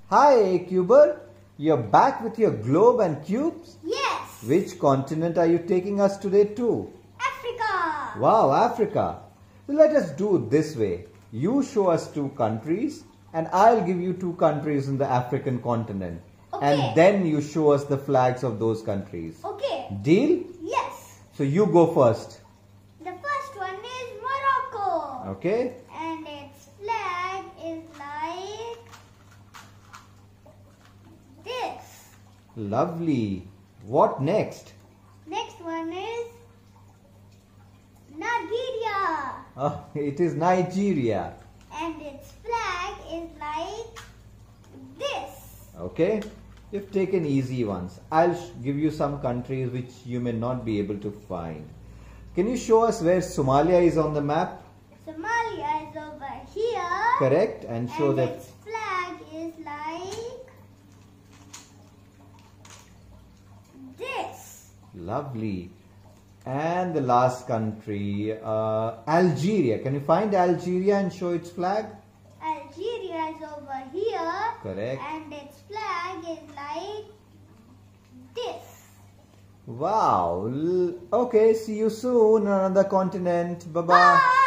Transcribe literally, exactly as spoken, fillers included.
Hi, Cuber. You're back with your globe and cubes? Yes. Which continent are you taking us today to? Africa. Wow, Africa. So let us do it this way. You show us two countries and I'll give you two countries in the African continent. Okay. And then you show us the flags of those countries. Okay. Deal? Yes. So you go first. The first one is Morocco. Okay. And its flag is like this. Lovely. What next? Next one is Nigeria. Oh, it is Nigeria. And its flag is like this. Okay. You've taken easy ones. I'll give you some countries which you may not be able to find. Can you show us where Somalia is on the map? Somalia is over here. Correct. And show and that. its flag is like this. Lovely. And the last country, uh, Algeria. Can you find Algeria and show its flag? Algeria is over here. Correct. And its flag is like this. Wow. Okay, see you soon on another continent. Bye-bye. Bye.